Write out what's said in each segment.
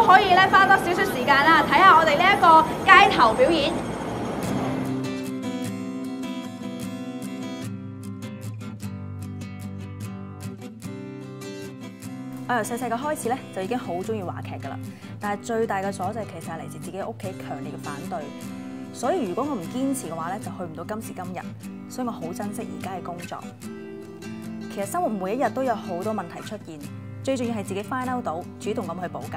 都可以咧花多少少時間啦，睇下我哋呢一個街頭表演。 我由細細個開始咧，就已經好中意話劇㗎啦。但係最大嘅阻滯其實係嚟自自己屋企強烈嘅反對。所以如果我唔堅持嘅話咧，就去唔到今時今日。所以我好珍惜而家嘅工作。其實生活每一日都有好多問題出現，最重要係自己 find out 到，主動咁去補救。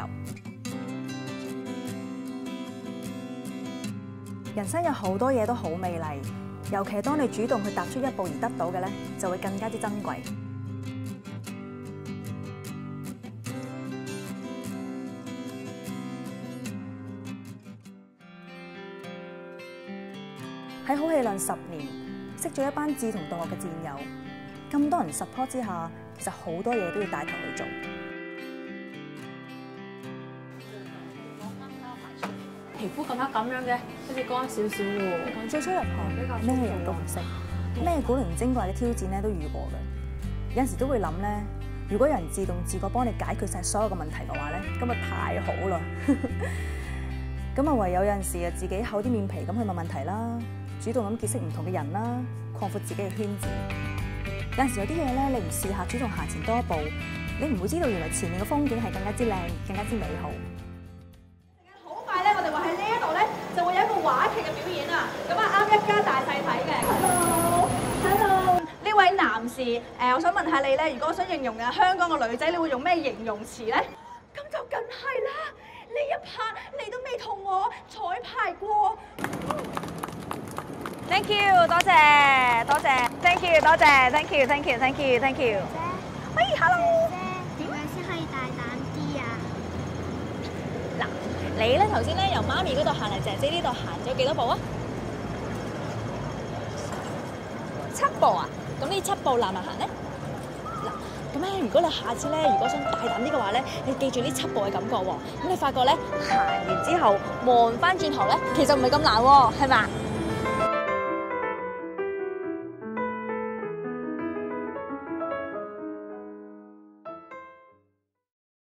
人生有好多嘢都好美麗，尤其係當你主動去踏出一步而得到嘅咧，就會更加之珍貴。喺好戲量10年，識咗一班志同道合嘅戰友，咁多人 support 之下，其實好多嘢都要帶頭去做。 皮膚咁黑咁樣嘅，好似乾少少喎。 最初入行咩人都唔識，咩古靈精怪嘅挑戰咧都遇過嘅。有陣時都會諗咧，如果有人自動自覺幫你解決晒所有嘅問題嘅話咧，咁啊太好啦！咁啊唯有陣時啊自己厚啲面皮咁去問問題啦。主動咁結識唔同嘅人啦，擴闊自己嘅圈子。有陣時有啲嘢咧，你唔試下主動行前多一步，你唔會知道原來前面嘅風景係更加之靚、更加之美好。 好快咧，我哋話喺呢一度咧就會有一個話劇嘅表演啊！咁啊啱一家大細睇嘅。Hello， 呢位男士，我想問下你咧，如果我想形容嘅香港嘅女仔，你會用咩形容詞咧？咁就梗係啦，呢一拍你都未同我彩排過。Thank you， 多謝多謝 ，Thank you， 多謝 ，Thank you，Thank you，Thank you，Thank you。喂 ，Hello。 點樣先可以大膽啲啊？ 嗱，你咧頭先咧由媽咪嗰度行嚟姐姐呢度行咗幾多步啊？7步啊？咁呢7步難唔難行咧？嗱，咁咧如果你下次咧如果想大膽啲嘅話咧，你記住呢7步嘅感覺喎。咁你發覺咧行完之後望翻轉頭咧，其實唔係咁難喎，係嘛？